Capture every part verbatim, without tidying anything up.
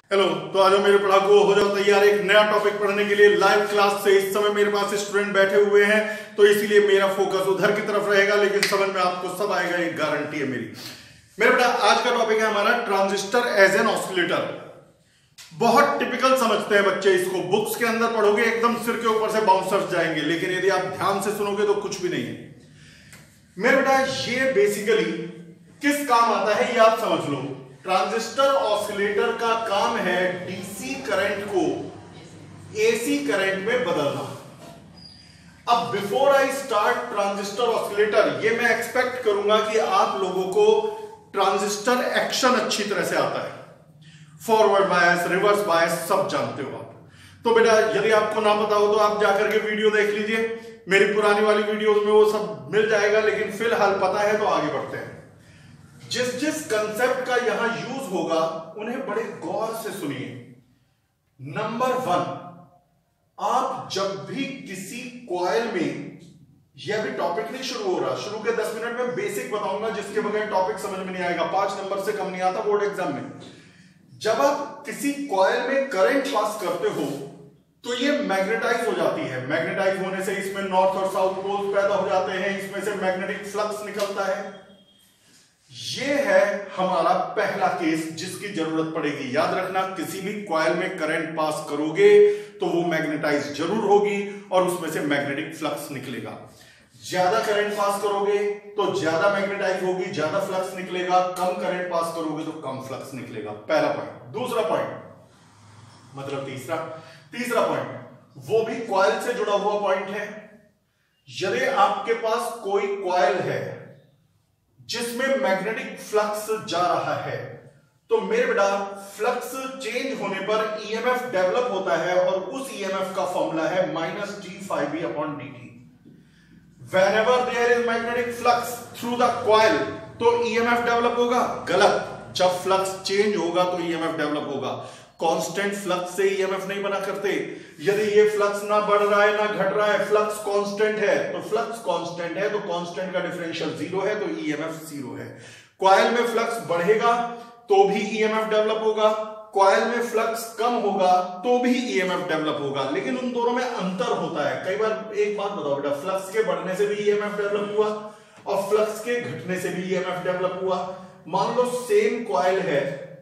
Hello, तो आज मेरे पढ़ाकू हो जाओ तैयार एक नया टॉपिक पढ़ने के लिए लाइव क्लास से। इस समय मेरे पास स्टूडेंट बैठे हुए हैं, तो इसीलिए मेरा फोकस उधर की तरफ रहेगा, लेकिन समझ में आपको सब आएगा, ये गारंटी है मेरी। मेरे बेटा आज का टॉपिक है हमारा ट्रांजिस्टर एज एन ऑसिलेटर। बहुत टिपिकल समझते हैं बच्चे इसको, बुक्स के अंदर पढ़ोगे एकदम सिर के ऊपर से बाउंसर्स जाएंगे, लेकिन यदि आप ध्यान से सुनोगे तो कुछ भी नहीं है। मेरे बेटा ये बेसिकली किस काम आता है ये आप समझ लो। ट्रांजिस्टर ऑसिलेटर का काम है डीसी करंट को एसी करंट में बदलना। अब before I start transistor oscillator, ये मैं एक्सपेक्ट करूंगा कि आप लोगों को ट्रांजिस्टर एक्शन अच्छी तरह से आता है, फॉरवर्ड बायस, रिवर्स बायस सब जानते हो आप। तो बेटा यदि आपको ना पता हो तो आप जाकर के वीडियो देख लीजिए, मेरी पुरानी वाली वीडियोस में वो सब मिल जाएगा, लेकिन फिलहाल पता है तो आगे बढ़ते हैं। जिस जिस कंसेप्ट का यहां यूज होगा उन्हें बड़े गौर से सुनिए। नंबर वन, आप जब भी किसी कॉइल में, यह भी टॉपिक नहीं शुरू हो रहा, शुरू के दस मिनट में बेसिक बताऊंगा जिसके बगैर टॉपिक समझ में नहीं आएगा, पांच नंबर से कम नहीं आता बोर्ड एग्जाम में। जब आप किसी कॉइल में करंट पास करते हो तो ये मैग्नेटाइज हो जाती है। मैग्नेटाइज होने से इसमें नॉर्थ और साउथ पोल पैदा हो जाते हैं, इसमें से मैग्नेटिक फ्लक्स निकलता है। ये है हमारा पहला केस जिसकी जरूरत पड़ेगी। याद रखना, किसी भी कॉइल में करंट पास करोगे तो वो मैग्नेटाइज जरूर होगी और उसमें से मैग्नेटिक फ्लक्स निकलेगा। ज्यादा करंट पास करोगे तो ज्यादा मैग्नेटाइज होगी, ज्यादा फ्लक्स निकलेगा। कम करंट पास करोगे तो कम फ्लक्स निकलेगा। पहला पॉइंट। दूसरा पॉइंट मतलब तीसरा तीसरा पॉइंट, वो भी कॉइल से जुड़ा हुआ पॉइंट है। यदि आपके पास कोई कॉइल है जिसमें मैग्नेटिक फ्लक्स जा रहा है, तो मेरे बेटा फ्लक्स चेंज होने पर ईएमएफ डेवलप होता है और उस ईएमएफ का फॉर्मूला है minus D phi B upon D T. Whenever there is magnetic flux through the coil, तो ईएमएफ डेवलप होगा। गलत, जब फ्लक्स चेंज होगा तो ईएमएफ डेवलप होगा। कांस्टेंट फ्लक्स से ईएमएफ नहीं बना करते। यदि ये फ्लक्स ना बढ़ रहा है ना घट रहा है, फ्लक्स कांस्टेंट है, तो फ्लक्स कांस्टेंट है तो कांस्टेंट का डिफरेंशियल जीरो है, तो ईएमएफ जीरो है। कॉइल में फ्लक्स बढ़ेगा तो भी ईएमएफ डेवलप होगा, कॉइल में फ्लक्स कम होगा तो भी ईएमएफ डेवलप होगा, लेकिन उन दोनों में अंतर होता है। कई बार एक बात बताओ बेटा, फ्लक्स के बढ़ने से भी ईएमएफ डेवलप हुआ और फ्लक्स के घटने से भी ईएमएफ डेवलप हुआ। मान लो सेम कॉइल है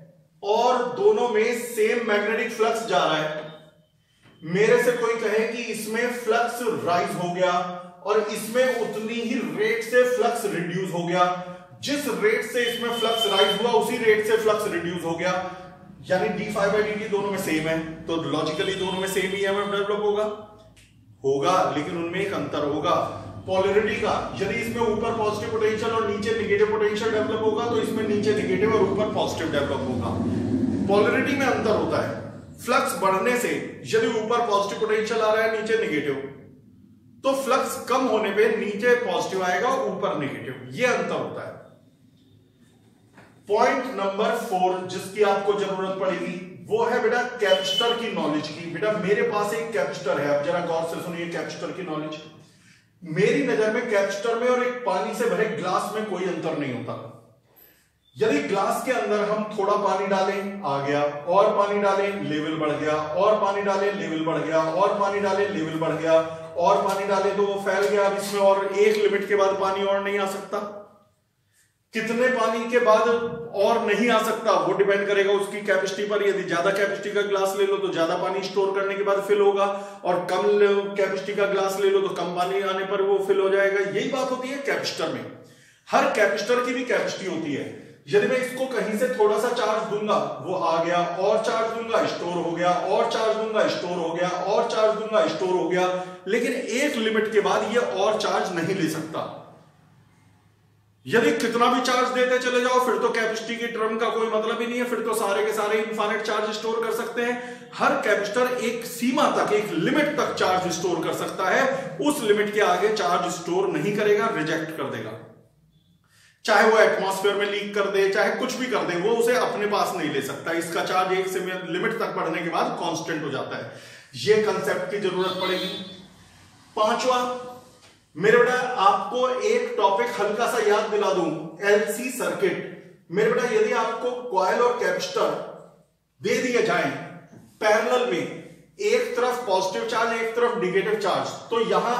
और दोनों में सेम मैग्नेटिक फ्लक्स जा रहा है। मेरे से कोई कहे कि इसमें फ्लक्स राइज हो गया और इसमें उतनी ही रेट से फ्लक्स रिड्यूस हो गया। जिस रेट से इसमें फ्लक्स राइज हुआ उसी रेट से फ्लक्स रिड्यूस हो गया, यानी D phi by D T दोनों में सेम है, तो लॉजिकली दोनों में सेम ईएमएफ डेवलप होगा होगा लेकिन उनमें एक अंतर होगा पोलैरिटी का। यदि इसमें ऊपर पॉजिटिव पोटेंशियल और नीचे नेगेटिव पोटेंशियल डेवलप होगा तो इसमें नीचे नेगेटिव और ऊपर पॉजिटिव डेवलप होगा। पोलैरिटी में अंतर होता है। फ्लक्स बढ़ने से यदि ऊपर पॉजिटिव पोटेंशियल आ रहा है नीचे नेगेटिव, तो फ्लक्स कम होने पे नीचे पॉजिटिव आएगा ऊपर नेगेटिव, ये अंतर होता है। पॉइंट नंबर फोर जिसकी आपको जरूरत पड़ेगी वो है बेटा कैपेसिटर की नॉलेज की। बेटा मेरे पास एक कैपेसिटर है, अब जरा गौर से सुनिए कैपेसिटर की नॉलेज। मेरी नजर में कैपेसिटर में और एक पानी से भरे ग्लास में कोई अंतर नहीं होता। यदि ग्लास के अंदर हम थोड़ा पानी डालें आ गया, और पानी डालें लेवल बढ़ गया, और पानी डालें लेवल बढ़ गया, और पानी डालें लेवल बढ़ गया, और पानी डालें तो वो फैल गया। अब इसमें और एक लिमिट के बाद पानी और नहीं आ सकता। कितने पानी के बाद और नहीं आ सकता वो डिपेंड करेगा उसकी कैपेसिटी पर। यदि ज्यादा कैपेसिटी का ग्लास ले लो तो ज्यादा पानी स्टोर करने के बाद फिल होगा, और कम कैपेसिटी का ग्लास ले लो तो कम पानी आने पर वो फिल हो जाएगा। यही बात होती है कैपेसिटर में। हर कैपेसिटर की भी कैपेसिटी होती है। यदि मैं इसको कहीं से थोड़ा सा चार्ज दूंगा वो आ गया, और चार्ज दूंगा स्टोर हो गया, और चार्ज दूंगा स्टोर हो गया, और चार्ज दूंगा स्टोर हो गया, लेकिन एक लिमिट के बाद ये और चार्ज नहीं ले सकता। यदि कितना भी चार्ज देते चले जाओ फिर तो कैपेसिटी की टर्म का कोई मतलब ही नहीं है, फिर तो सारे के सारे इनफाइनाइट चार्ज स्टोर कर सकते हैं। हर कैपेसिटर एक सीमा तक, एक लिमिट तक चार्ज स्टोर कर सकता है, उस लिमिट के आगे चार्ज स्टोर नहीं करेगा, रिजेक्ट कर देगा। चाहे वो एटमॉस्फेयर में लीक कर दे, चाहे कुछ भी कर दे, वो उसे अपने पास नहीं ले सकता। इसका चार्ज एक लिमिट तक बढ़ने के बाद कांस्टेंट हो जाता है। ये कंसेप्ट की जरूरत पड़ेगी। पांचवा, मेरे बेटा आपको एक टॉपिक हल्का सा याद दिला दूं, एलसी सर्किट। मेरे बेटा यदि आपको कॉइल और कैपेसिटर दे दिए जाएं पैरेलल में, एक तरफ पॉजिटिव चार्ज एक तरफ निगेटिव चार्ज, तो यहां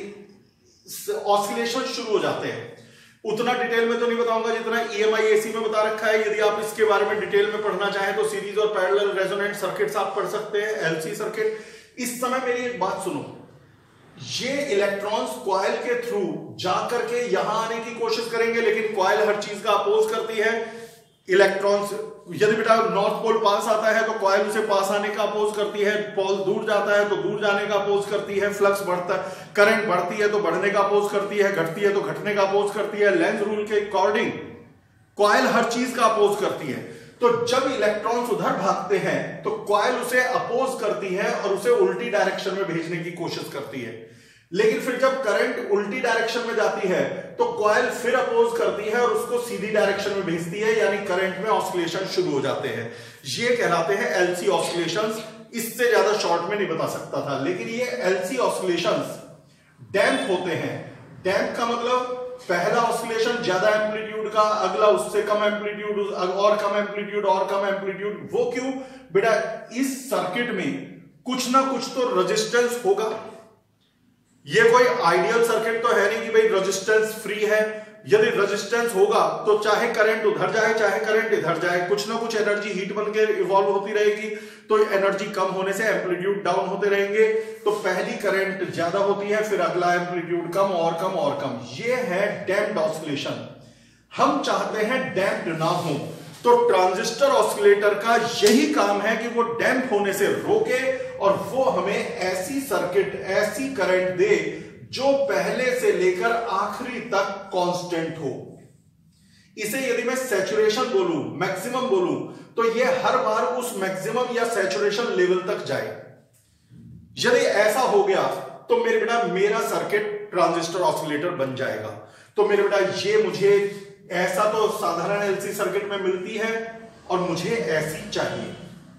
ऑसिलेशन शुरू हो जाते हैं। उतना डिटेल में तो नहीं बताऊंगा जितना ईएमआई एसी में बता रखा है। यदि आप इसके बारे में डिटेल में पढ़ना चाहें तो सीरीज और पैरेलल रेजोनेंट सर्किट्स आप पढ़ सकते हैं, एलसी सर्किट। इस समय मेरी एक बात सुनो, ये इलेक्ट्रॉन्स कॉइल के थ्रू जाकर के यहां आने की कोशिश करेंगे, लेकिन कॉइल हर चीज का अपोज करती है। इलेक्ट्रॉन्स यदि बेटा नॉर्थ पोल पास आता है तो कॉइल उसे पास आने का अपोज करती है, पोल दूर जाता है तो दूर जाने का अपोज करती है, फ्लक्स बढ़ता है, करंट बढ़ती है तो बढ़ने का अपोज करती है, घटती है तो घटने का अपोज करती है। लेंज रूल के अकॉर्डिंग कॉइल हर चीज का अपोज करती है। तो जब इलेक्ट्रॉन्स उधर भागते हैं तो कॉइल उसे अपोज करती है और उसे उल्टी डायरेक्शन में भेजने की कोशिश करती है। लेकिन फिर जब करंट उल्टी डायरेक्शन में जाती है तो कॉइल फिर अपोज करती है और उसको सीधी डायरेक्शन में भेजती है, यानी करंट में ऑसिलेशन शुरू हो जाते हैं। ये कहलाते हैं एलसी ऑसिलेशंस। इससे ज्यादा शॉर्ट में नहीं बता सकता था, लेकिन ये एलसी ऑसिलेशंस डैम्प होते हैं। डैम्प का मतलब पहला ऑसिलेशन ज्यादा एम्पलीट्यूड का, अगला उससे कम एम्पलीट्यूड, और कम एम्पलीट्यूड और कम एम्पलीट्यूड। वो क्यों बेटा, इस सर्किट में कुछ ना कुछ तो रेजिस्टेंस होगा। ये कोई आइडियल सर्किट तो है नहीं कि भाई रेजिस्टेंस फ्री है। यदि रेजिस्टेंस होगा तो चाहे करंट उधर जाए चाहे करंट इधर जाए, कुछ ना कुछ एनर्जी हीट बनके इवॉल्व होती रहेगी। तो एनर्जी कम होने से एम्पलीट्यूड डाउन होते रहेंगे। तो पहली करंट ज्यादा होती है, फिर अगला एम्पलीट्यूड कम और कम और कम। ये है डैम्प्ड ऑसिलेशन। हम चाहते हैं डैम्प्ड ना हो, तो ट्रांजिस्टर ऑसिलेटर का यही काम है कि वो डैम्प होने से रोके और वो हमें ऐसी सर्किट, ऐसी करंट दे जो पहले से लेकर आखिरी तक कांस्टेंट हो। इसे यदि मैं सैचुरेशन बोलूं, मैक्सिमम बोलूं, तो ये हर बार उस मैक्सिमम या सैचुरेशन लेवल तक जाए। यदि ऐसा हो गया तो मेरे बेटा मेरा सर्किट ट्रांजिस्टर ऑसिलेटर बन जाएगा। तो मेरे बेटा ये मुझे ऐसा तो साधारण एलसी सर्किट में मिलती है और मुझे ऐसी चाहिए,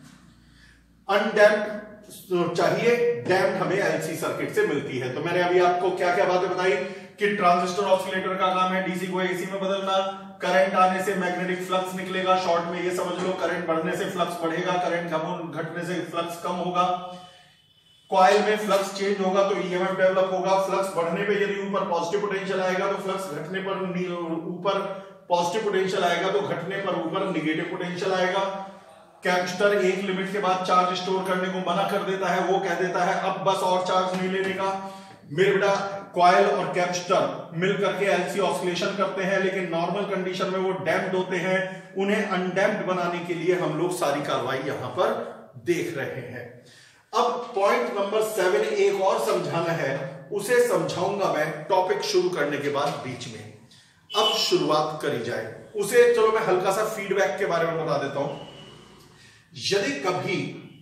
अनडैम्प्ड चाहिए, डैम्प्ड हमें एलसी सर्किट से मिलती है। तो मैंने अभी आपको क्या क्या बातें बताई कि ट्रांजिस्टर ऑसिलेटर का काम है डीसी को एसी में बदलना, करंट आने से मैग्नेटिक फ्लक्स निकलेगा। शॉर्ट में ये समझ लो, करंट बढ़ने से फ्लक्स बढ़ेगा, करंट घटने से फ्लक्स कम होगा। कॉइल में फ्लक्स चेंज होगा तो ईएमएफ डेवलप होगा। फ्लक्स बढ़ने पे यदि ऊपर पॉजिटिव पोटेंशियल आएगा तो फ्लक्स घटने पर ऊपर पॉजिटिव पोटेंशियल आएगा तो घटने पर ऊपर निगेटिव पोटेंशियल आएगा। कैपेसिटर एक लिमिट के बाद चार्ज स्टोर करने को मना कर देता है, वो कह देता है अब बस और चार्ज नहीं लेने का। मेरे बेटा कॉइल और कैपेसिटर मिलकर के एलसी ऑसिलेशन करते हैं, लेकिन नॉर्मल कंडीशन में वो डैम्प्ड होते हैं। उन्हें अनडैम्प्ड बनाने के लिए हम लोग सारी कार्रवाई यहां पर देख रहे हैं। अब पॉइंट नंबर सेवन एक और समझाना है, उसे समझाऊंगा मैं टॉपिक शुरू करने के बाद बीच में। अब शुरुआत करी जाए उसे, चलो मैं हल्का सा फीडबैक के बारे में बता देता हूं। यदि कभी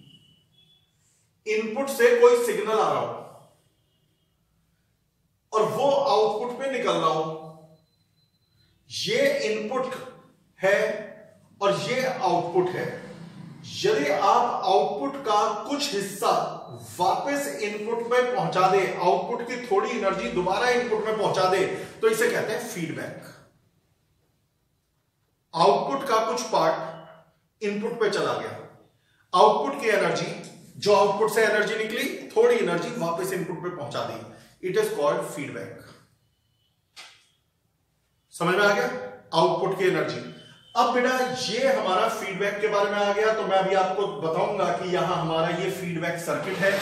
इनपुट से कोई सिग्नल आ रहा हो और वो आउटपुट पे निकल रहा हो, ये इनपुट है और ये आउटपुट है। यदि आप आउटपुट का कुछ हिस्सा वापस इनपुट में पहुंचा दे, आउटपुट की थोड़ी एनर्जी दोबारा इनपुट में पहुंचा दे, तो इसे कहते हैं फीडबैक। आउटपुट का कुछ पार्ट इनपुट पे चला गया, आउटपुट की एनर्जी, जो आउटपुट से एनर्जी निकली, थोड़ी एनर्जी वापस इनपुट पे पहुंचा दी, इट इज कॉल्ड फीडबैक। समझ में आ गया? आउटपुट की एनर्जी। अब बेटा ये हमारा फीडबैक के बारे में आ गया, तो मैं अभी आपको बताऊंगा कि यहां हमारा ये फीडबैक सर्किट है।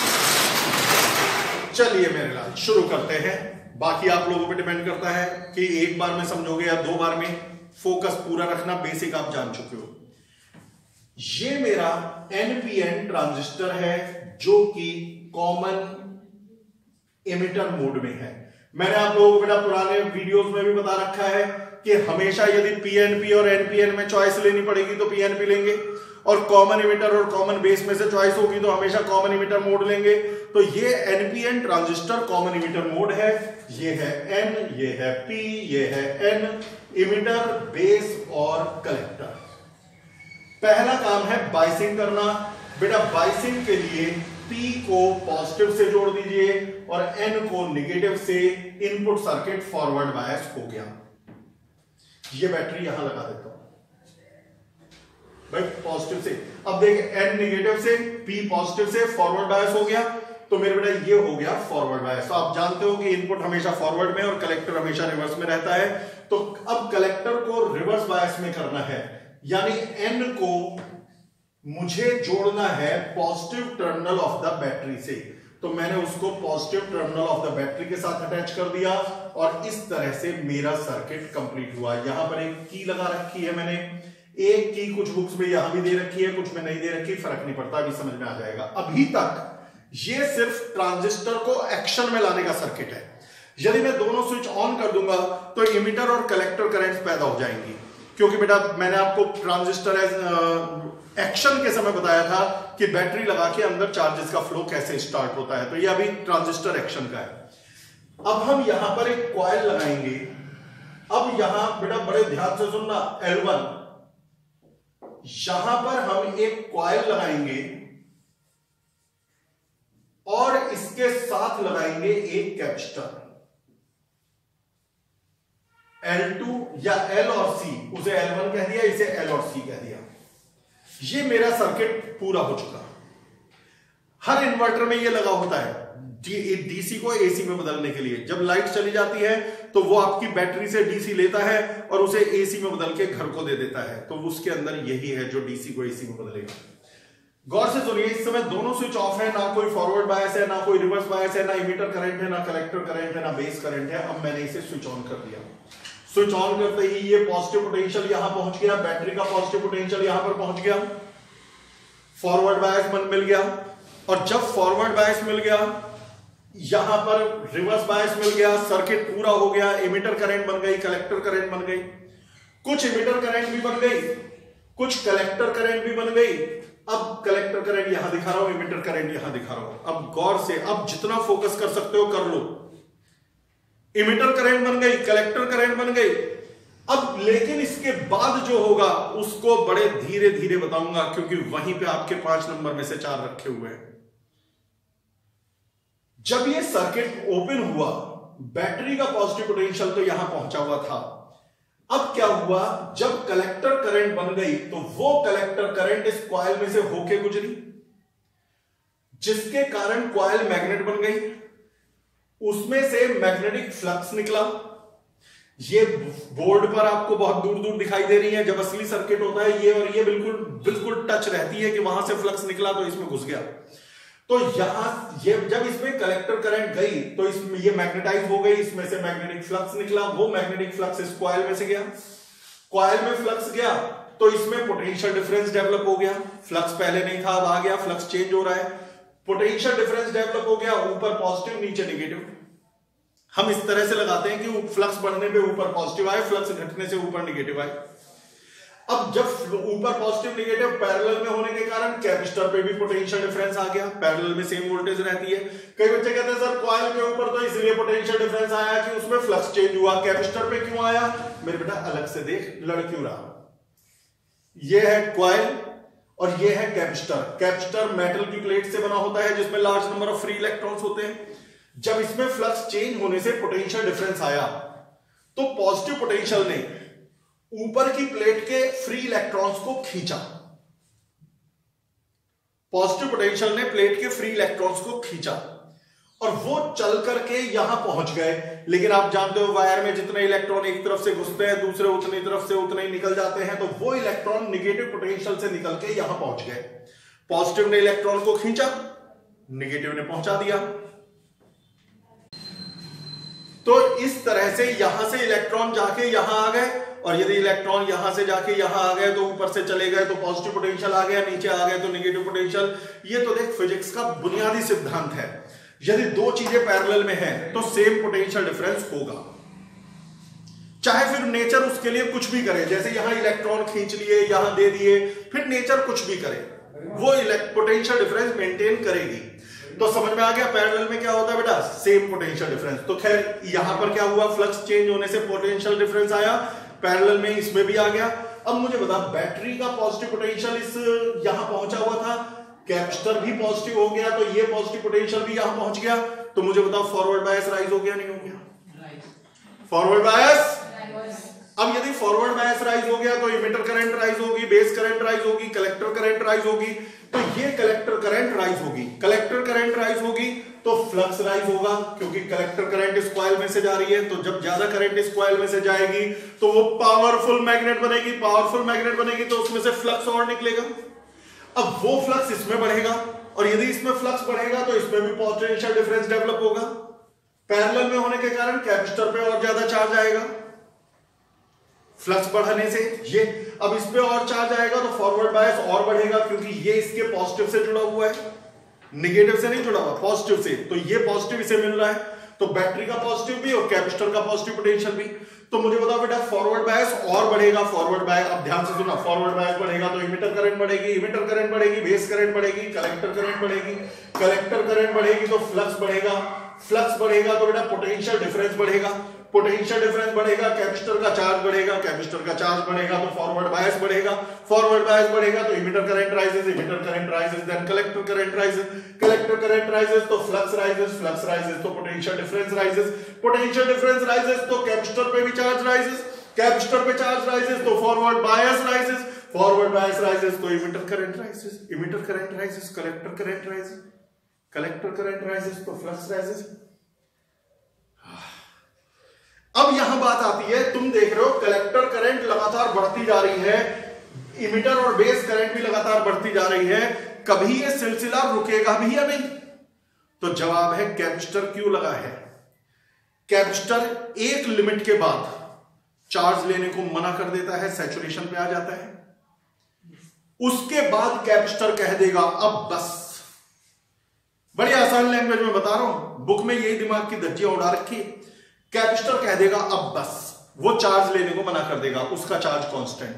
चलिए मेरे लाल शुरू करते हैं। बाकी आप लोगों पे डिपेंड करता है कि एक बार में समझोगे या दो बार में। फोकस पूरा रखना, बेसिक आप जान चुके हो। ये मेरा एनपीएन ट्रांजिस्टर है जो कि कॉमन इमिटर मोड में है। मैंने आप लोगों को बेटा पुराने वीडियोस में भी बता रखा है कि हमेशा यदि पीएनपी और एनपीएन में चॉइस लेनी पड़ेगी तो पीएनपी लेंगे, और कॉमन इमिटर और कॉमन बेस में से चॉइस होगी तो हमेशा कॉमन इमिटर मोड लेंगे। तो ये NPN transistor common emitter mode है। ये है एन, ये है पी, ये है एन, इमिटर, बेस और कलेक्टर। पहला काम है बाइसिंग करना। बेटा बाइसिंग के लिए पी को पॉजिटिव से जोड़ दीजिए और एन को निगेटिव से। इनपुट सर्किट फॉरवर्ड बायस हो गया। ये बैटरी यहां लगा देता हूं। भाई पॉजिटिव से। अब देखिए एन नेगेटिव से, पी पॉजिटिव से, फॉरवर्ड बायस हो गया, तो मेरे बेटा ये हो गया फॉरवर्ड बायस। तो आप जानते हो कि इनपुट हमेशा फॉरवर्ड में और कलेक्टर हमेशा रिवर्स में रहता है। तो अब कलेक्टर को रिवर्स बायस में करना है, यानी एन को मुझे जोड़ना है positive terminal of the battery से। तो मैंने उसको positive terminal of the battery के साथ अटैच कर दिया और इस तरह से मेरा सर्किट कंप्लीट हुआ। यहां पर एक की लगा रखी है मैंने, एक की कुछ बुक्स में यहां भी दे रखी है, कुछ में नहीं दे रखी, फर्क नहीं पड़ता, अभी समझ में आ जाएगा। अभी तक ये सिर्फ ट्रांजिस्टर को एक्शन में लाने का सर्किट है। यदि मैं दोनों स्विच ऑन कर दूंगा तो इमीटर और कलेक्टर करंट्स पैदा हो जाएंगी, क्योंकि बेटा मैंने आपको ट्रांजिस्टर एक्शन के समय बताया था कि बैटरी लगा के अंदर चार्जेस का फ्लो कैसे स्टार्ट होता है। तो ये अभी ट्रांजिस्टर एक्शन का है। अब हम यहां पर एक कॉइल लगाएंगे। अब यहां बेटा बड़े ध्यान से सुनना, एल वन, यहां पर हम एक कॉइल लगाएंगे और इसके साथ लगाएंगे एक कैपेसिटर। एल टू या एल और सी, उसे एल वन कह दिया, इसे एल और सी कह दिया। ये मेरा सर्किट पूरा हो चुका। हर इन्वर्टर में ये लगा होता है डीसी को एसी में बदलने के लिए। जब लाइट चली जाती है तो वो आपकी बैटरी से डीसी लेता है और उसे एसी में बदल के घर को दे देता है। तो उसके अंदर यही है जो डीसी को एसी में बदलेगा। गौर से सुनिए, इस समय दोनों स्विच ऑफ है, ना कोई फॉरवर्ड बायस है, ना कोई रिवर्स बायस है, ना इमीटर करंट है, ना कलेक्टर करंट है, ना बेस करंट है। अब मैंने इसे स्विच ऑन कर दिया। स्विच ऑन करते ही ये पॉजिटिव पोटेंशियल यहां पहुंच गया, बैटरी का पॉजिटिव पोटेंशियल यहां पर पहुंच गया, फॉरवर्ड बायस मिल गया। और जब फॉरवर्ड बायस मिल गया, यहां पर रिवर्स बायस मिल गया, सर्किट पूरा हो गया। इमीटर करंट बन गई, कलेक्टर करंट बन गई, कुछ इमीटर करंट भी बन गई, कुछ कलेक्टर करंट भी बन गई। अब कलेक्टर करंट यहां दिखा रहा हूं, इमीटर करंट यहां दिखा रहा हूं। अब गौर से, अब जितना फोकस कर सकते हो कर लो। इमीटर करंट बन गई, कलेक्टर करंट बन गई। अब लेकिन इसके बाद जो होगा उसको बड़े धीरे धीरे बताऊंगा, क्योंकि वहीं पे आपके पांच नंबर में से चार रखे हुए हैं। जब ये सर्किट ओपन हुआ, बैटरी का पॉजिटिव पोटेंशियल तो यहां पहुंचा हुआ था। अब क्या हुआ, जब कलेक्टर करंट बन गई तो वो कलेक्टर करंट इस कॉइल में से होके गुजरी, जिसके कारण कॉइल मैग्नेट बन गई, उसमें से मैग्नेटिक फ्लक्स निकला। ये बोर्ड पर आपको बहुत दूर दूर दिखाई दे रही है। जब असली सर्किट होता है ये और ये बिल्कुल बिल्कुल टच रहती है कि वहां से फ्लक्स निकला तो इसमें घुस गया। तो यहां ये जब इसमें कलेक्टर करंट गई तो इसमें ये मैग्नेटाइज हो गई, इसमें से मैग्नेटिक फ्लक्स निकला। वो मैग्नेटिक फ्लक्स इस कॉइल में से गया, कॉइल में फ्लक्स गया तो इसमें पोटेंशियल डिफरेंस डेवलप हो गया। फ्लक्स पहले नहीं था, अब आ गया, फ्लक्स चेंज हो रहा है, पोटेंशियल डिफरेंस डेवलप हो गया। ऊपर पॉजिटिव, नीचे नेगेटिव। हम इस तरह से लगाते हैं कि फ्लक्स बढ़ने पे ऊपर पॉजिटिव आए, फ्लक्स घटने से ऊपर नेगेटिव आए। अब जब ऊपर पॉजिटिव नेगेटिव पैरेलल में होने के कारण कैपेसिटर पे भी पोटेंशियल डिफरेंस आ गया। पैरेलल में सेम वोल्टेज रहती है। कई बच्चे कहते हैं सर कॉइल के ऊपर तो इसलिए पोटेंशियल डिफरेंस आया कि उसमें फ्लक्स चेंज हुआ, कैपेसिटर पे क्यों आया? मेरे बेटा अलग से देख, लड़ क्यों रहा। ये है कॉइल और ये है कैपेसिटर। कैपेसिटर मेटल की प्लेट से बना होता है जिसमें large number of free electrons होते हैं। जब इसमें फ्लक्स चेंज होने से पोटेंशियल डिफरेंस आया तो पॉजिटिव पोटेंशियल ने ऊपर की प्लेट के फ्री इलेक्ट्रॉन्स को खींचा। पॉजिटिव पोटेंशियल ने प्लेट के फ्री इलेक्ट्रॉन्स को खींचा और वो चल करके यहां पहुंच गए। लेकिन आप जानते हो वायर में जितने इलेक्ट्रॉन एक तरफ से घुसते हैं दूसरे उतनी तरफ से उतने ही निकल जाते हैं। तो वो इलेक्ट्रॉन नेगेटिव पोटेंशियल से निकल के यहां पहुंच गए। पॉजिटिव ने इलेक्ट्रॉन को खींचा, नेगेटिव ने पहुंचा दिया। तो इस तरह से यहां से इलेक्ट्रॉन जाके यहां आ गए और यदि इलेक्ट्रॉन यहां से जाके यहां आ गए तो ऊपर से चले गए तो पॉजिटिव पोटेंशियल आ गया, नीचे आ गए तो नेगेटिव पोटेंशियल। ये तो देख फिजिक्स का बुनियादी सिद्धांत है। यदि दो चीजें पैरेलल में हैं तो सेम पोटेंशियल डिफरेंस होगा, चाहे फिर नेचर उसके लिए कुछ भी करे। जैसे यहां इलेक्ट्रॉन खींच लिए, यहां दे दिए, फिर नेचर कुछ भी करे, वो पोटेंशियल डिफरेंस मेंटेन करेगी। तो समझ में आ गया पैरेलल में क्या होता है बेटा, सेम पोटेंशियल डिफरेंस। तो खैर यहां पर क्या हुआ, फ्लक्स चेंज होने से पोटेंशियल डिफरेंस आया, पैरेलल में इसमें भी आ गया। अब मुझे बता, बैटरी का पॉजिटिव पोटेंशियल इस यहां पहुंचा हुआ था, कैपेसिटर भी पॉजिटिव हो गया तो ये पॉजिटिव पोटेंशियल भी यहां पहुंच गया। तो मुझे बताओ फॉरवर्ड बायस राइज हो गया नहीं हो गया? Forward bias. अब यदि फॉरवर्ड बायस राइज हो गया तो इमीटर करंट राइज होगी, बेस करंट राइज होगी, कलेक्टर करंट राइज होगी, तो ये कलेक्टर करंट राइज होगी। कलेक्टर करंट राइज होगी तो फ्लक्स राइज होगा, क्योंकि कलेक्टर करंट इस कॉइल में से जा रही है, तो जब ज्यादा करंट इस कॉइल में से जाएगी तो वो पावरफुल मैग्नेट बनेगी। पावरफुल मैग्नेट बनेगी तो उसमें से फ्लक्स और निकलेगा। अब वो फ्लक्स इसमें बढ़ेगा, और यदि इसमें फ्लक्स बढ़ेगा तो इसमें भी पोटेंशियल डिफरेंस डेवलप होगा। पैरेलल में होने के कारण कैपेसिटर पे और ज्यादा चार्ज आएगा फ्लक्स बढ़ने से। ये अब इस पे और चार्ज आएगा तो फॉरवर्ड बायस और बढ़ेगा, क्योंकि ये इसके पॉजिटिव से जुड़ा हुआ है, नेगेटिव से नहीं जुड़ा हुआ, पॉजिटिव से। तो ये पॉजिटिव इसे मिल रहा है, तो बैटरी का पॉजिटिव भी और कैपेसिटर का पॉजिटिव पोटेंशियल भी। तो मुझे बताओ बेटा, फॉरवर्ड बायस और बढ़ेगा। फॉरवर्ड बायस, अब ध्यान से सुना, फॉरवर्ड बायस बढ़ेगा तो इमिटर करंट बढ़ेगी, इमिटर करंट बढ़ेगी, बेस करंट बढ़ेगी, कलेक्टर करंट बढ़ेगी, कलेक्टर करंट बढ़ेगी तो फ्लक्स बढ़ेगा, फ्लक्स बढ़ेगा तो बेटा पोटेंशियल डिफरेंस बढ़ेगा, पोटेंशियल डिफरेंस बढ़ेगा, कैपेसिटर का चार्ज बढ़ेगा, कैपेसिटर का चार्ज बढ़ेगा तो फॉरवर्ड बायस बढ़ेगा, फॉरवर्ड बायस बढ़ेगा तो emitter current rises, emitter current rises, then collector current rises, collector current rises तो फ्लक्स राइजेस, फ्लक्स राइजेस तो potential difference rises, potential difference rises तो कैपेसिटर पे भी चार्ज राइजेस, कैपेसिटर पे charge rises तो forward bias rises, forward bias rises तो emitter current rises, emitter current rises, collector current rises, collector current rises तो flux rises. अब यहां बात आती है, तुम देख रहे हो कलेक्टर करंट लगातार बढ़ती जा रही है, इमिटर और बेस करंट भी लगातार बढ़ती जा रही है, कभी ये सिलसिला रुकेगा भी या नहीं? तो जवाब है कैपेसिटर क्यों लगा है। कैपेसिटर एक लिमिट के बाद चार्ज लेने को मना कर देता है, सैचुरेशन पे आ जाता है, उसके बाद कैपेसिटर कह देगा अब बस। बड़ी आसान लैंग्वेज में बता रहा हूं, बुक में यही दिमाग की धज्जियां उड़ा रखी। कैपेसिटर कह देगा अब बस, वो चार्ज लेने को मना कर देगा, उसका charge constant,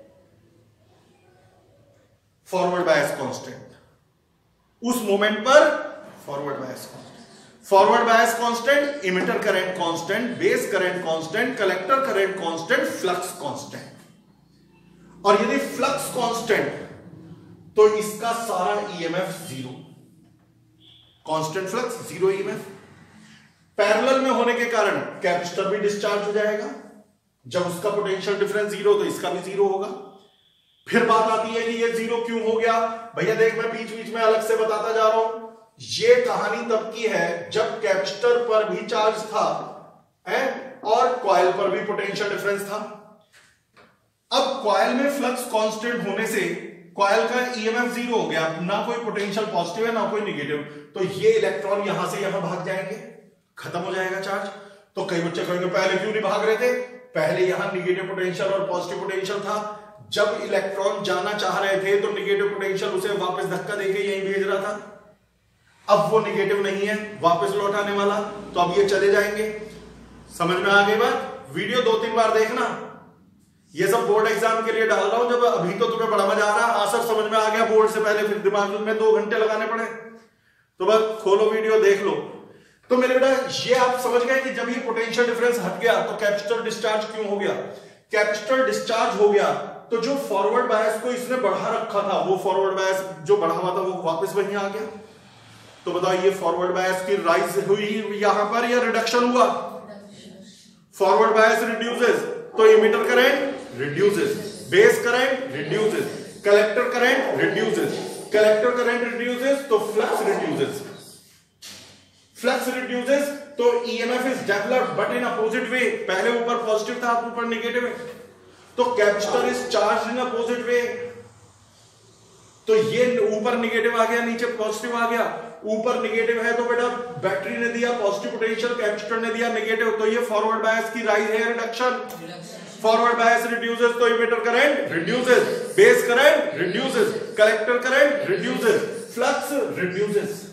forward bias constant, उस मोमेंट पर forward bias constant, forward bias constant, emitter current constant, base current constant, collector current constant, flux constant. और यदि फ्लक्स कांस्टेंट तो इसका सारा EMF zero, constant flux zero EMF. Parallel में होने के कारण कैपेसिटर भी डिस्चार्ज हो जाएगा, जब उसका पोटेंशियल डिफरेंस जीरो तो इसका भी जीरो होगा। फिर बात आती है कि ये जीरो क्यों हो गया। भैया देख, मैं बीच बीच में अलग से बताता जा रहा हूं, ये कहानी तब की है जब कैपेसिटर पर भी चार्ज था है और कॉइल पर भी पोटेंशियल डिफरेंस था। अब कॉइल में फ्लक्स कांस्टेंट होने से कॉइल का ईएमएफ जीरो हो गया, ना कोई पोटेंशियल पॉजिटिव है ना कोई निगेटिव, तो ये इलेक्ट्रॉन यहां से यहां भाग जाएंगे, खत्म हो जाएगा चार्ज। तो कई बच्चे कहेंगे पहले क्यों नहीं भाग रहे थे, पहले यहां निगेटिव पोटेंशियल और पॉजिटिव पोटेंशियल था, जब इलेक्ट्रॉन जाना चाह रहे थे तो निगेटिव पोटेंशियल उसे वापस धक्का देके यहीं भेज रहा था, अब वो निगेटिव नहीं है वापस लौटाने वाला, तो अब ये चले जाएंगे। समझ में आ गई बात? वीडियो दो तीन बार देखना, ये सब बोर्ड एग्जाम के लिए डाल रहा हूं, जब अभी तो तुम्हें बड़ा मजा आ रहा है, आंसर समझ में आ गया बोर्ड से पहले, फिर दिमाग में दो घंटे लगाने पड़े, तो बस खोलो वीडियो देख लो। तो मेरे बेटा ये आप समझ गए कि जब ये पोटेंशियल डिफरेंस हट गया तो कैपेसिटर डिस्चार्ज क्यों हो गया। कैपेसिटर डिस्चार्ज हो गया तो जो फॉरवर्ड बायस को इसने बढ़ा रखा था, वो फॉरवर्ड बायस जो बढ़ा हुआ था वो वापस वहीं आ गया। तो बताओ ये फॉरवर्ड बायस की राइज हुई यहां पर या रिडक्शन हुआ? फॉरवर्ड बायस रिड्यूसेस तो emitter current reduces, base current reduces, collector current reduces, collector current reduces तो फ्लक्स रिड्यूसेस, फ्लक्स रिड्यूसेस तो EMF is developed but in opposite way. पहले ऊपर पॉजिटिव था, अब ऊपर नेगेटिव है, तो capacitor is charge in opposite way, तो ये ऊपर नेगेटिव आ गया, नीचे पॉजिटिव आ गया। ऊपर नेगेटिव है तो बेटा बैटरी ने दिया पॉजिटिव पोटेंशियल, कैपेसिटर ने दिया नेगेटिव, तो ये फॉरवर्ड बायस की राइज है रिडक्शन। फॉरवर्ड बायस रिड्यूसेस तो emitter current reduces, base current reduces, collector current reduces, flux reduces.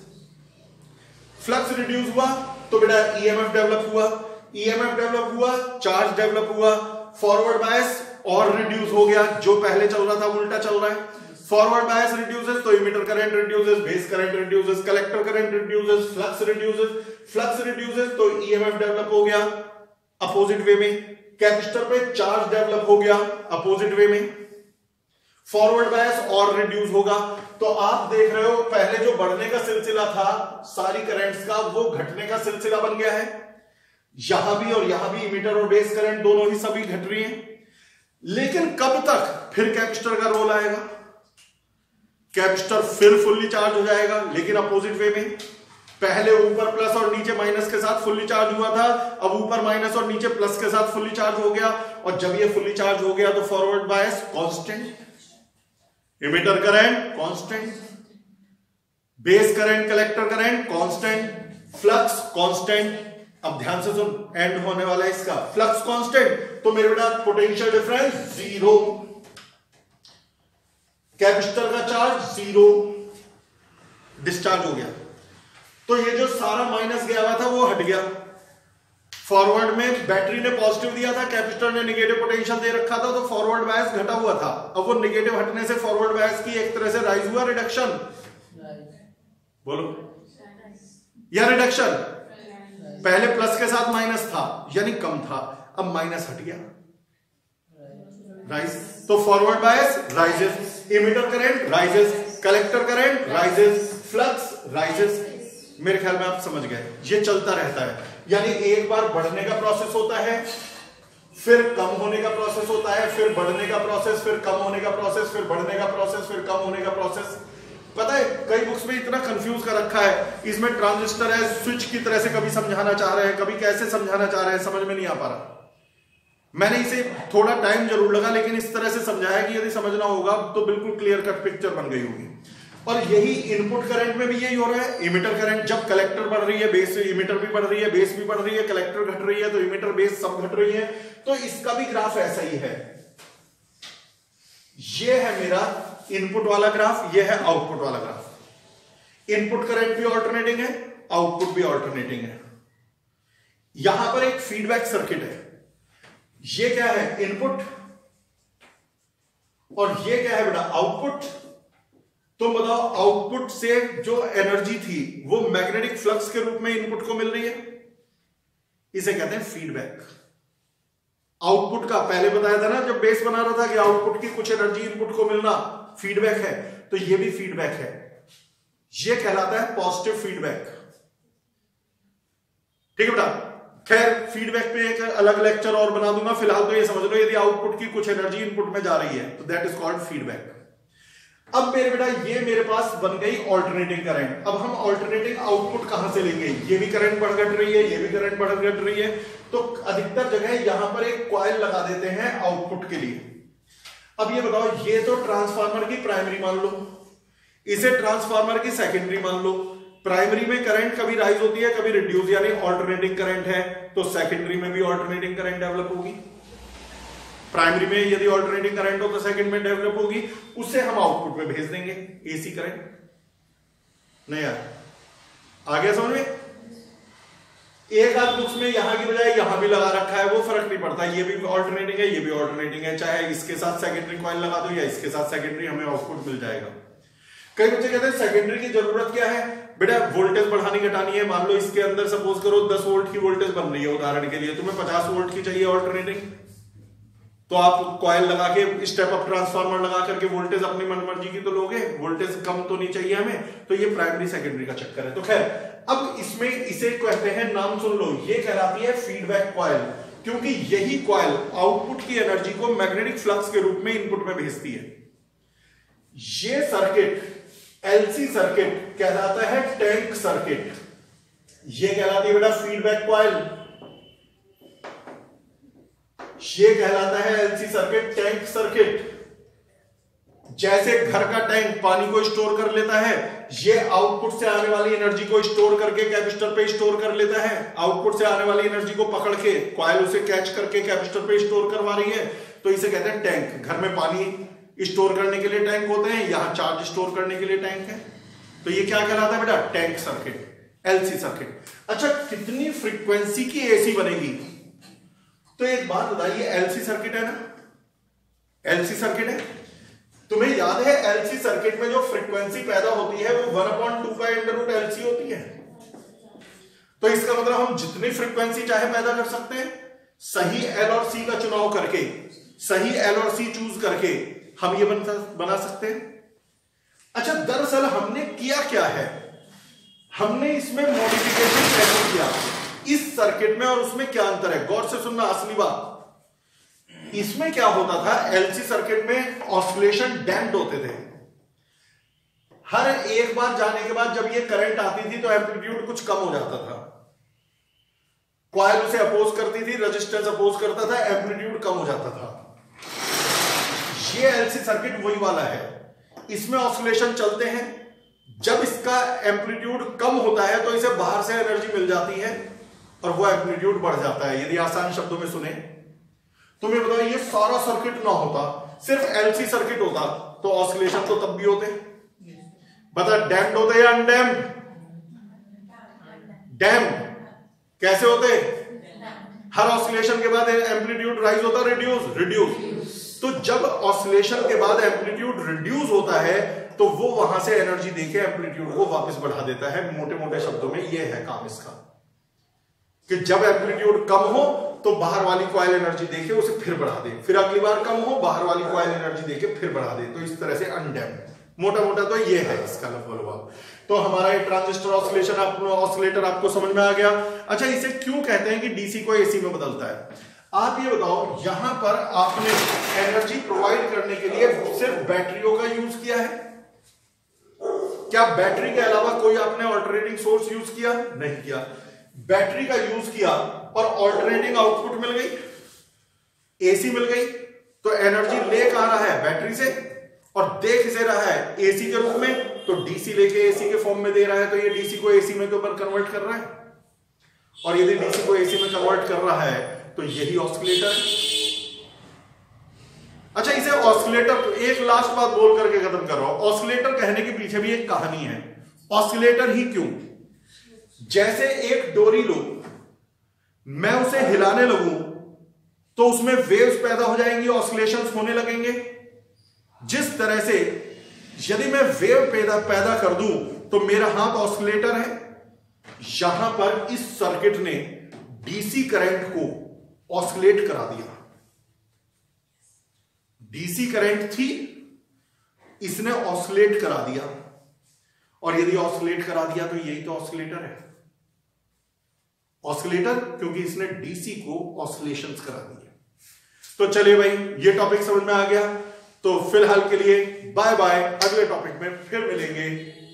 Flux reduce हुआ तो बेटा ईएमएफ डेवलप हुआ, ईएमएफ डेवलप हुआ, चार्ज डेवलप हुआ, फॉरवर्ड बायस और रिड्यूस हो गया, जो पहले चल रहा था उल्टा चल रहा है। फॉरवर्ड बायस रिड्यूसेस तो emitter current reduces, base current reduces, collector current reduces, flux reduces, flux reduces तो ईएमएफ डेवलप हो गया अपोजिट वे में, कैपेसिटर पे चार्ज डेवलप हो गया अपोजिट वे में, फॉरवर्ड बायस और रिड्यूस होगा। तो आप देख रहे हो पहले जो बढ़ने का सिलसिला था सारी करंट्स का, वो घटने का सिलसिला बन गया है। यहां भी और यहां भी इमिटर और बेस करंट दोनों ही सभी घट रही हैं। लेकिन कब तक फिर कैपेसिटर का रोल आएगा, कैपेसिटर फिर फुल्ली चार्ज हो जाएगा, लेकिन अपोजिट वे में। पहले ऊपर प्लस और नीचे माइनस के साथ फुल्ली चार्ज हुआ था, अब ऊपर माइनस और नीचे प्लस के साथ फुल्ली चार्ज हो गया, और जब ये फुल्ली चार्ज हो गया तो forward bias constant, emitter current constant, base current collector current constant, flux constant. अब ध्यान से सुन, एंड होने वाला है इसका, फ्लक्स कांस्टेंट, तो मेरे बेटा पोटेंशियल डिफरेंस जीरो, कैपेसिटर का चार्ज जीरो, डिस्चार्ज हो गया। तो ये जो सारा माइनस गया हुआ था वो हट गया। फॉरवर्ड में बैटरी ने पॉजिटिव दिया था, कैपेसिटर ने नेगेटिव पोटेंशियल दे रखा था, तो फॉरवर्ड बायस घटा हुआ था। अब वो नेगेटिव हटने से फॉरवर्ड बायस की एक तरह से राइज हुआ, रिडक्शन, बोलो, या रिडक्शन। पहले प्लस के साथ माइनस था यानी कम था, अब माइनस हट गया, राइज। तो forward bias rises, emitter current rises, collector current rises, flux rises. मेरे ख्याल में आप समझ गए, ये चलता रहता है। यानी एक बार बढ़ने का प्रोसेस होता है, फिर कम होने का प्रोसेस होता है, फिर बढ़ने का प्रोसेस, फिर कम होने का प्रोसेस, फिर बढ़ने का प्रोसेस, फिर कम होने का प्रोसेस। पता है कई बुक्स में इतना कंफ्यूज कर रखा है, इसमें ट्रांजिस्टर है, स्विच की तरह से कभी समझाना चाह रहे हैं, कभी कैसे समझाना चाह रहे हैं, समझ में नहीं आ पा रहा। मैंने इसे थोड़ा टाइम जरूर लगा, लेकिन इस तरह से समझाया कि यदि समझना होगा तो बिल्कुल क्लियर कट पिक्चर बन गई होगी। और यही इनपुट करंट में भी यही हो रहा है। इमिटर करंट, जब कलेक्टर बढ़ रही है, बेस इमिटर भी बढ़ रही है, बेस भी बढ़ रही है, कलेक्टर घट रही है, तो इमिटर बेस सब घट रही है। तो इसका भी ग्राफ ऐसा ही है। ये है मेरा इनपुट वाला ग्राफ, ये है आउटपुट वाला ग्राफ। इनपुट करंट भी ऑल्टरनेटिंग है, आउटपुट भी ऑल्टरनेटिंग है। यहां पर एक फीडबैक सर्किट है। ये क्या है, इनपुट, और ये क्या है बेटा, आउटपुट। तुम बताओ, आउटपुट से जो एनर्जी थी वो मैग्नेटिक फ्लक्स के रूप में इनपुट को मिल रही है, इसे कहते हैं फीडबैक। आउटपुट का पहले बताया था ना जब बेस बना रहा था कि आउटपुट की कुछ एनर्जी इनपुट को मिलना फीडबैक है, तो ये भी फीडबैक है। ये कहलाता है पॉजिटिव फीडबैक। ठीक है बेटा, खैर फीडबैक पे एक अलग लेक्चर और बना दूंगा, फिलहाल तो ये समझ लो यदि आउटपुट की कुछ एनर्जी इनपुट में जा रही है तो दैट इज कॉल्ड फीडबैक। अब मेरे बेटा ये मेरे पास बन गई ऑल्टरनेटिंग करंट। अब हम ऑल्टरनेटिंग आउटपुट कहां से लेंगे, ये भी करंट बढ़ घट रही है, ये भी करंट बढ़ घट रही है, तो अधिकतर जगह यहां पर एक कॉइल लगा देते हैं आउटपुट के लिए। अब ये बताओ, ये तो ट्रांसफार्मर की प्राइमरी मान लो, इसे ट्रांसफार्मर की सेकेंडरी मान लो। प्राइमरी में करंट कभी राइज होती है कभी रिड्यूस, यानी ऑल्टरनेटिंग करंट है, तो सेकेंडरी में भी ऑल्टरनेटिंग करंट डेवलप होगी। प्राइमरी में यदि ऑल्टरनेटिंग करंट हो तो सेकंड में डेवलप होगी, उससे हम आउटपुट में भेज देंगे एसी करंट। नहीं यार, आ गया समझ में? एक आध बुक्स में यहां की बजाय यहां भी लगा रखा है, वो फर्क नहीं पड़ता, ये भी ऑल्टरनेटिंग है, ये भी ऑल्टरनेटिंग है, चाहे इसके साथ सेकेंडरी कॉइल लगा दो या इसके साथ सेकेंडरी, हमें आउटपुट मिल जाएगा। कई बच्चे कहते हैं सेकेंडरी की जरूरत क्या है बेटा, वोल्टेज बढ़ानी घटानी है। मान लो इसके अंदर सपोज करो दस वोल्ट की वोल्टेज बन रही है उदाहरण के लिए, तुम्हें पचास वोल्ट की चाहिए ऑल्टरनेटिंग, तो आप कॉइल लगा के स्टेप अप ट्रांसफार्मर लगा करके वोल्टेज अपनी मनमर्जी की तो लोगे, वोल्टेज कम तो नहीं चाहिए हमें, तो ये प्राइमरी सेकेंडरी का चक्कर है। तो खैर, अब इसमें इसे कहते हैं, नाम सुन लो, ये कहलाती है फीडबैक कॉइल, क्योंकि यही कॉइल आउटपुट की एनर्जी को मैग्नेटिक फ्लक्स के रूप में इनपुट में भेजती है। ये सर्किट एलसी सर्किट कहलाता है टैंक सर्किट। ये कहलाती है बेटा फीडबैक कॉइल, ये कहलाता है एलसी सर्किट, टैंक सर्किट। जैसे घर का टैंक पानी को स्टोर कर लेता है, ये आउटपुट से आने वाली एनर्जी को स्टोर करके कैपेसिटर पे स्टोर कर लेता है। आउटपुट से आने वाली एनर्जी को पकड़ के कॉइल उसे कैच करके कैपेसिटर पे स्टोर करवा रही है, तो इसे कहते हैं टैंक। घर में पानी स्टोर करने के लिए टैंक होते हैं, यहां चार्ज स्टोर करने के लिए टैंक है, तो ये क्या कहलाता है बेटा, टैंक सर्किट, एलसी सर्किट। अच्छा, कितनी फ्रीक्वेंसी की एसी बनेगी? तो एक बात बताइए, एलसी सर्किट है ना, एलसी सर्किट है, तुम्हें याद है एलसी सर्किट में जो फ्रीक्वेंसी पैदा होती है वो one upon two pi under root LC होती है। तो इसका मतलब हम जितनी फ्रीक्वेंसी चाहे पैदा कर सकते हैं, सही एल और सी का चुनाव करके, सही एल और सी चूज करके हम ये बन, बना सकते हैं। अच्छा, दरअसल हमने किया क्या है, हमने इसमें मॉडिफिकेशन कैसे किया, इस सर्किट में और उसमें क्या अंतर है, गौर से सुनना असली बात। इसमें क्या होता था, एलसी सर्किट में ऑसिलेशन डैम्प्ड होते थे। हर एक बार जाने के बाद जब ये करंट आती थी तो एम्पलीट्यूड कुछ कम हो जाता था, कॉइल उसे अपोज करती थी, रेजिस्टेंस अपोज करता था, एम्पलीट्यूड कम हो जाता था। ये एलसी सर्किट वही वाला है, इसमें ऑसिलेशन चलते हैं, जब इसका एम्पलीट्यूड कम होता है तो इसे बाहर से एनर्जी मिल जाती है और वो एम्पलीट्यूड बढ़ जाता है। यदि आसान शब्दों में सुने तो मैं बताऊं, ये सारा सर्किट ना होता, सिर्फ एलसी सर्किट होता तो ऑसिलेशन तो तब भी होते। बता, डैम्प्ड होते या अनडैम्प्ड? डैम्प्ड। कैसे होते? हर ऑसिलेशन के बाद एम्पलीट्यूड राइज होता, रिड्यूस रिड्यूस। तो जब ऑसिलेशन के बाद एम्पलीट्यूड रिड्यूस होता है तो वो वहां से एनर्जी देके एम्पलीट्यूड को वापस बढ़ा देता है। मोटे मोटे शब्दों में ये है काम इसका, कि जब एम्पलीट्यूड कम हो तो बाहर वाली कॉइल एनर्जी देके उसे फिर बढ़ा दे, फिर अगली बार कम हो, बाहर वाली कॉइल एनर्जी देके फिर बढ़ा दे। तो इस तरह से अनडैम्प्ड, मोटा मोटा तो ये है इसका लगभग। तो हमारा ये ट्रांजिस्टर ऑसिलेशन आप ऑसिलेटर आपको समझ में आ गया। अच्छा, इसे क्यों कहते हैं कि डीसी को एसी में बदलता है? आप ये बताओ, यहां पर आपने एनर्जी प्रोवाइड करने के लिए सिर्फ बैटरियों का यूज किया है? क्या बैटरी के अलावा कोई आपने ऑल्टरनेटिंग सोर्स यूज किया? नहीं किया। बैटरी का यूज किया और ऑल्टरनेटिंग आउटपुट मिल गई, एसी मिल गई, तो एनर्जी ले कहां रहा है? बैटरी से, और दे किसे रहा है? एसी के रूप में। तो डीसी लेके एसी के फॉर्म में दे रहा है, तो ये डीसी को एसी में तो कन्वर्ट कर रहा है, और यदि डीसी को एसी में कन्वर्ट कर रहा है तो यही ऑसिलेटर है। अच्छा, इसे ऑसिलेटर, एक लास्ट बात बोल करके खत्म कर रहा हूं। ऑसिलेटर कहने के पीछे भी एक कहानी है। ऑसिलेटर ही क्यों? जैसे एक डोरी लो, मैं उसे हिलाने लगूं तो उसमें वेव्स पैदा हो जाएंगी, ऑसिलेशंस होने लगेंगे। जिस तरह से यदि मैं वेव पैदा पैदा कर दूं तो मेरा हाथ ऑसिलेटर है। यहां पर इस सर्किट ने डीसी करंट को ऑसिलेट करा दिया। डीसी करंट थी, इसने ऑसिलेट करा दिया, और यदि ऑसिलेट करा दिया तो यही तो ऑसिलेटर है। ऑसिलेटर क्योंकि इसने डीसी को ऑसिलेशंस करा दिए। तो चलिए भाई, ये टॉपिक समझ में आ गया। तो फिलहाल के लिए बाय बाय, अगले टॉपिक में फिर मिलेंगे।